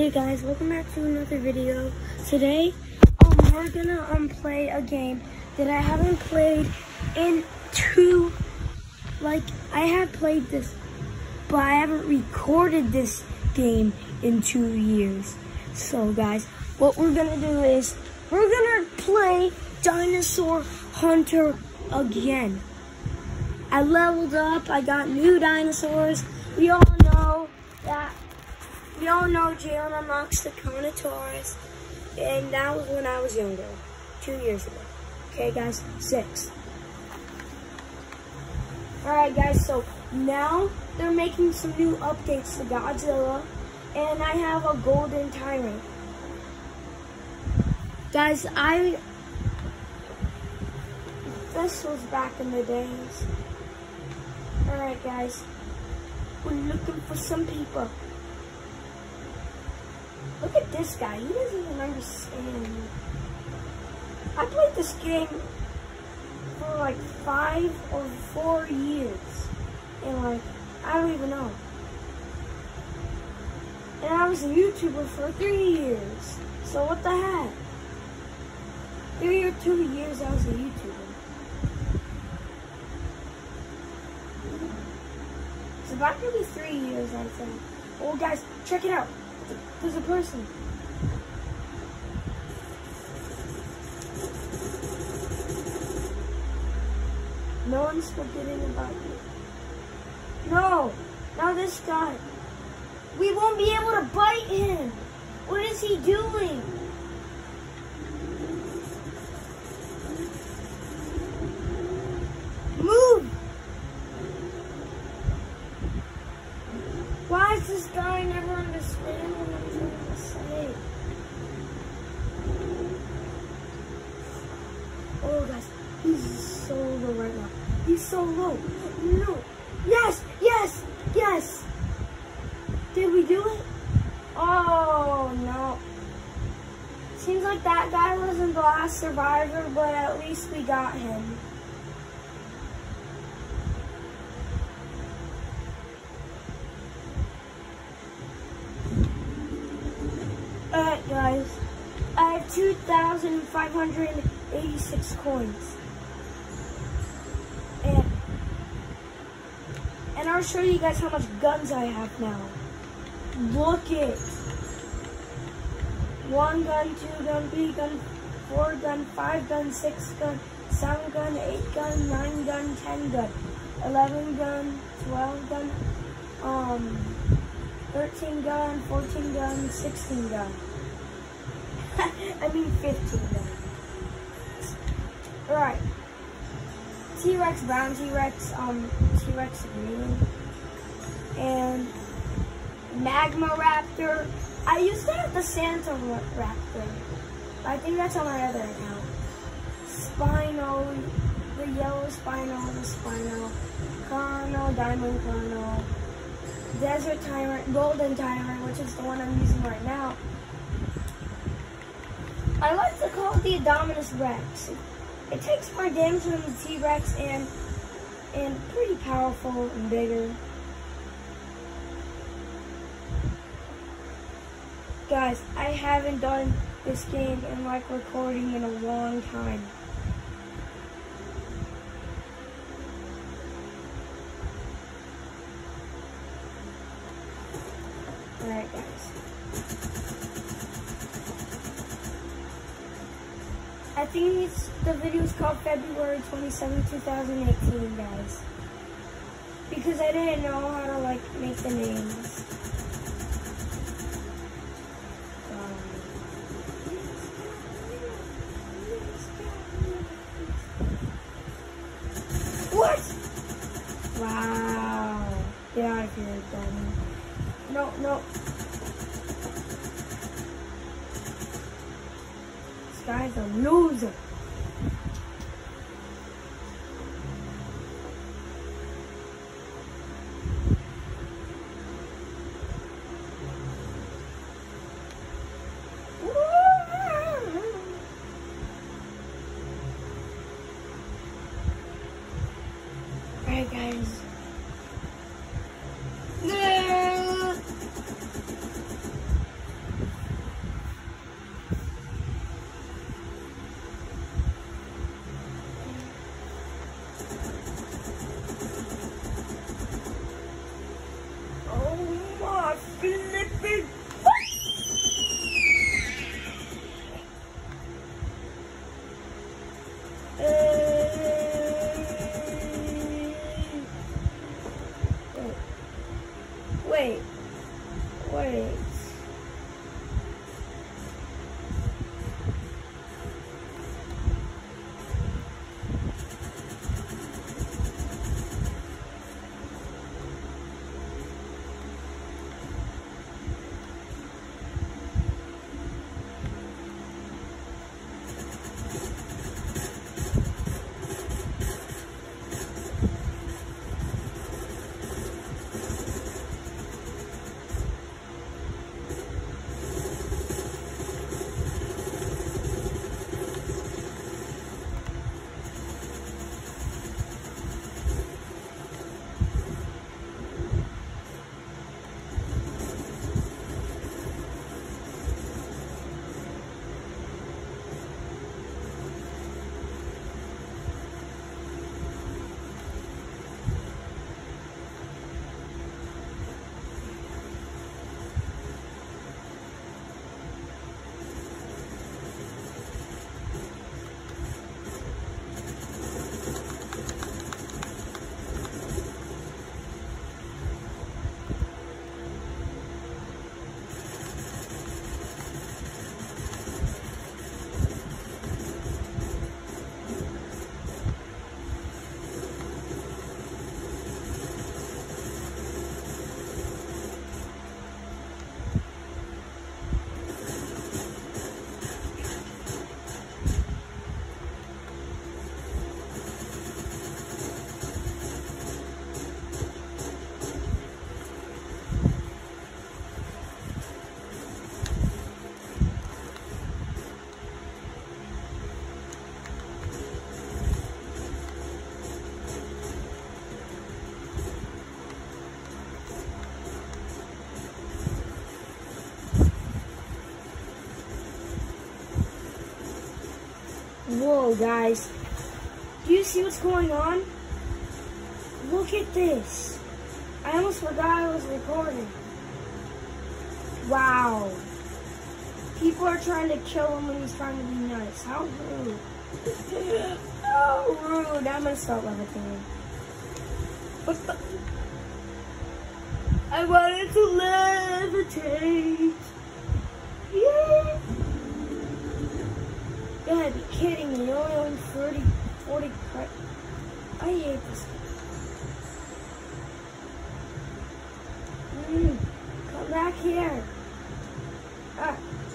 Hey guys, welcome back to another video. Today, we're gonna play a game that I haven't played in I have played this, but I haven't recorded this game in 2 years. So guys, what we're gonna do is, we're gonna play Dinosaur Hunter again. I leveled up, I got new dinosaurs. We all know Jaylen unlocks the Carnotaurus, and that was when I was younger, 2 years ago. Okay guys, 6. Alright guys, so now they're making some new updates to Godzilla, and I have a golden tyrant. Guys, this was back in the days. Alright guys, we're looking for some people. Look at this guy, he doesn't even understand. I played this game for like 5 or 4 years. And I don't even know. And I was a YouTuber for 3 years. So what the heck? 3 or 2 years I was a YouTuber. It's about to be 3 years, I think. Oh guys, check it out. There's a person. No one's forgetting about you. No! Now this guy. We won't be able to bite him. What is he doing? Move! Why does this guy never understand what I'm trying to say? Oh guys, he's so low right now. He's so low. No. Yes, yes, yes. Did we do it? Oh no. Seems like that guy wasn't the last survivor, but at least we got him. Alright guys, I have 2,586 coins. And I'll show you guys how much guns I have now. Look it. 1 gun, 2 gun, 3 gun, 4 gun, 5 gun, 6 gun, 7 gun, 8 gun, 9 gun, 10 gun, 11 gun, 12 gun, 13 gun, 14 gun, 16 gun. I mean 15 gun. Alright. T-Rex brown, T-Rex green, and Magma Raptor. I used to have the Santa Raptor. I think that's on my other account. Spino, the yellow Spino, the Spino, Carno, Diamond Carno, Desert Tyrant, Golden Tyrant, which is the one I'm using right now. I like to call it the Indominus Rex. It takes more damage than the T-Rex and pretty powerful and bigger. Guys, I haven't done this game and recording in a long time. Alright guys. I think the video is called February 27, 2018, guys. Because I didn't know how to make the names. What? Wow. Get out of here, dummy. No, no. This guy's a loser. Alright guys. Whoa, guys. Do you see what's going on? Look at this. I almost forgot I was recording. Wow. People are trying to kill him when he's trying to be nice. How rude. How rude. I'm going to start levitating. What the? I wanted to levitate. Yeah. You gotta be kidding me. You only own 40 I hate this. Come back here. Ah.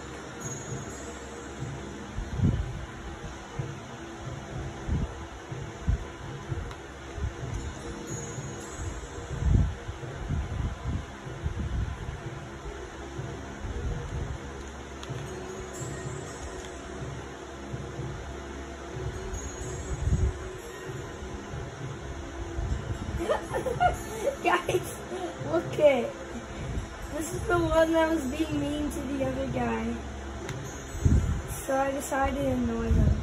Guys, look it. This is the one that was being mean to the other guy. So I decided to annoy him.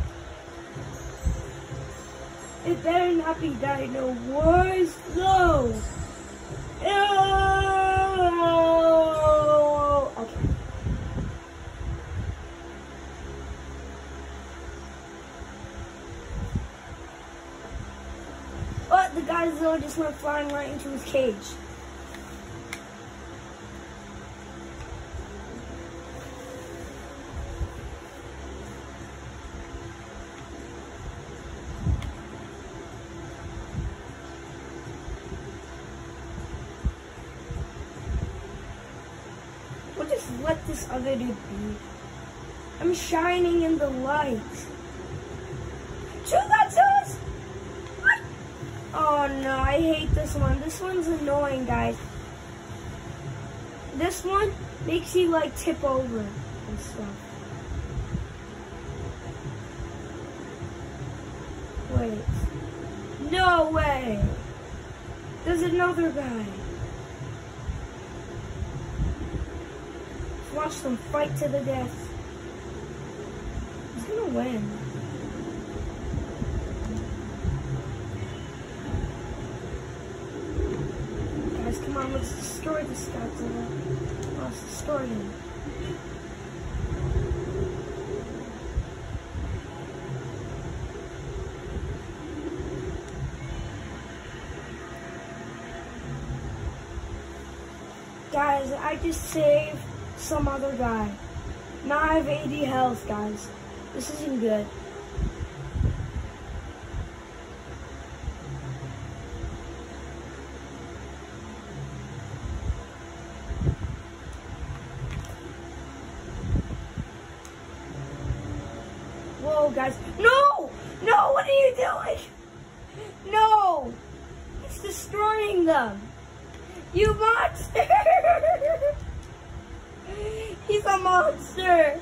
It better not be Dino Wars. No. Oh. Okay. But the Godzilla just went flying right into his cage. We'll just let this other dude be. I'm shining in the light. Two Godzillas! Oh no, I hate this one. This one's annoying, guys. This one makes you like tip over and stuff. Wait. No way. There's another guy. Let's watch them fight to the death. He's gonna win. Come on, let's destroy this Godzilla. Let's destroy him. Guys, I just saved some other guy. Now I have 80 health, guys. This isn't good. Whoa, guys. No! No, what are you doing? No! It's destroying them. You monster! He's a monster!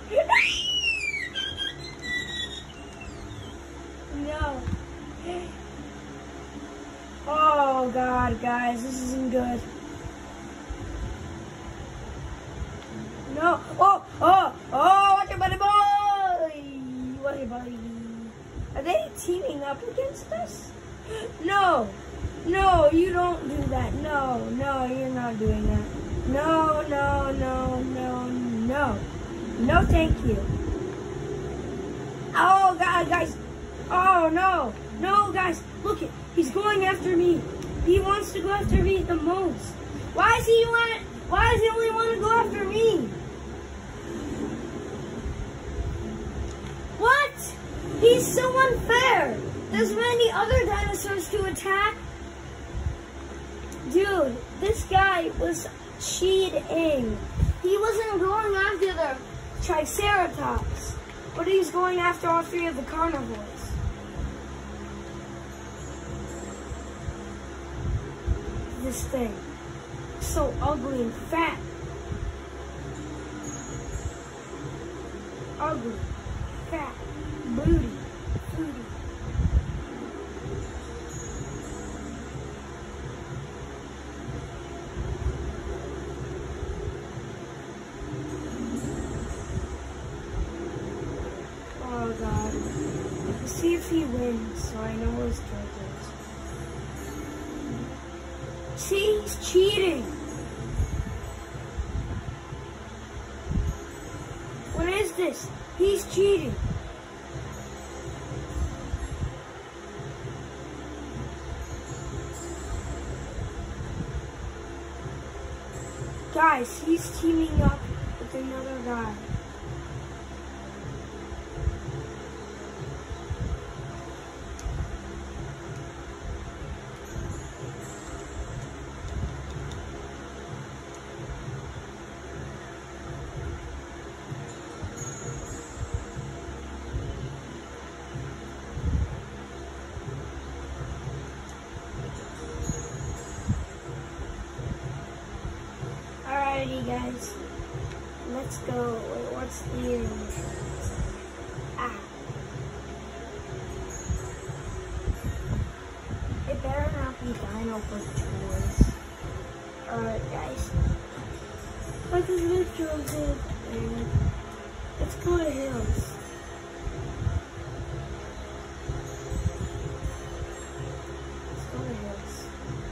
No. Oh, God, guys. This isn't good. No. Oh, oh, oh, watch your buddy boy! Buddy. Are they teaming up against us? No, no, you don't do that. No, no, you're not doing that. No, no, no, no, no. No, thank you. Oh, God, guys. Oh, no. No, guys. Look, he's going after me. He wants to go after me the most. Why does he only want to go after me? What? He's so unfair. There's many other dinosaurs to attack. Dude, this guy was cheating. He wasn't going after the Triceratops, but he's going after all three of the carnivores. This thing, so ugly and fat. Ugly. Fat, booty, booty. Oh, God. he wins, so I know his characters. See, he's cheating. What is this? He's cheating. Guys, he's teaming up with another guy. Alrighty guys, let's go. Wait, what's the It better not be Dino for toys. Alright guys. I just looked good and let's go to hills. Let's go to hills.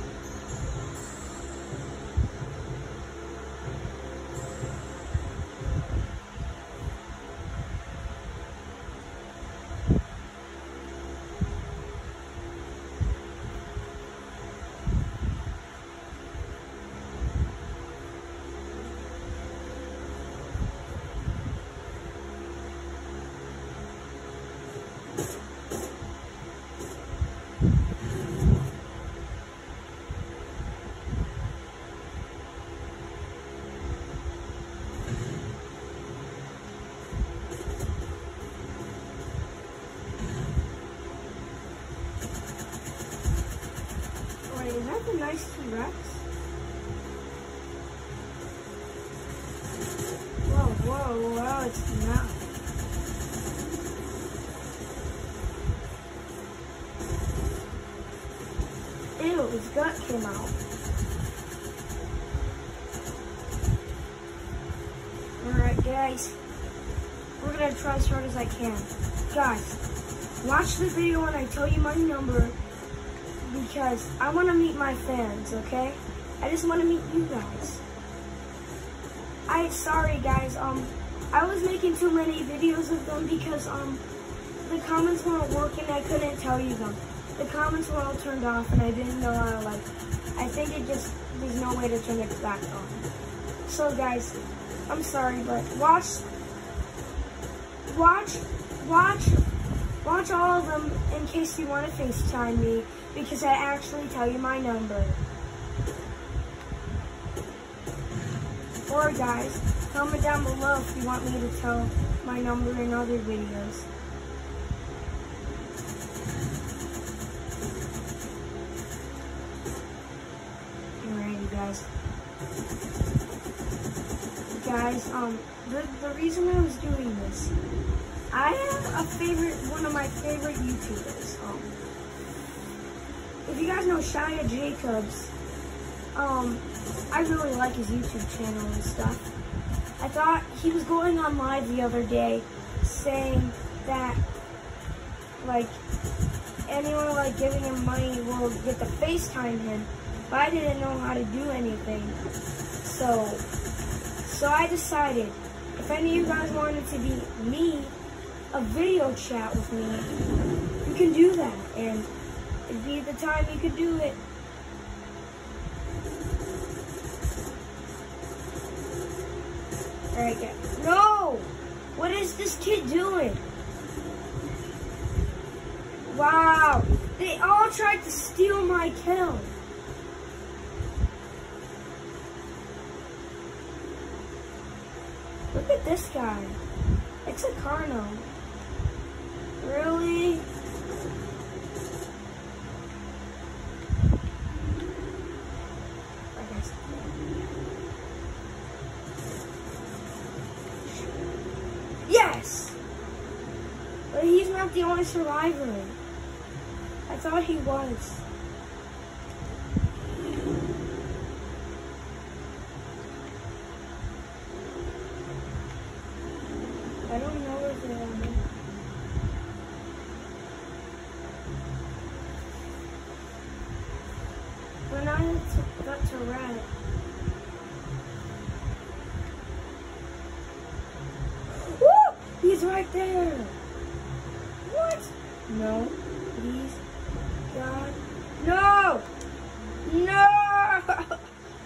Is that the nice T-Rex? Whoa, it's not. Ew, his gut came out. Alright guys, we're gonna try as hard as I can. Guys, watch the video when I tell you my number. Because I want to meet my fans, okay? I just want to meet you guys. Sorry guys, I was making too many videos of them because, the comments weren't working, I couldn't tell you them. The comments were all turned off and I didn't know how to, I think there's no way to turn it back on. So guys, I'm sorry, but watch all of them in case you want to FaceTime me. Because I actually tell you my number. Or guys, comment down below if you want me to tell my number in other videos. Alrighty guys. Guys, the reason I was doing this, I have one of my favorite YouTubers. If you guys know Shia Jacobs, I really like his YouTube channel and stuff. I thought he was going on live the other day saying that, anyone, giving him money will get to FaceTime him, but I didn't know how to do anything. So I decided, if any of you guys wanted to be me, a video chat with me, you can do that, and it'd be the time you could do it. Alright guys. No! What is this kid doing? Wow! They all tried to steal my kill. Look at this guy. It's a Carno. Really? Yes! But he's not the only survivor. I thought he was. I don't know if they are. rat. Woo! He's right there. What? No. Please. God. No! No!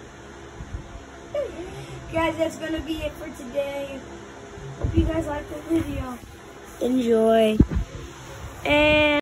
Guys, that's gonna be it for today. Hope you guys liked the video. Enjoy. And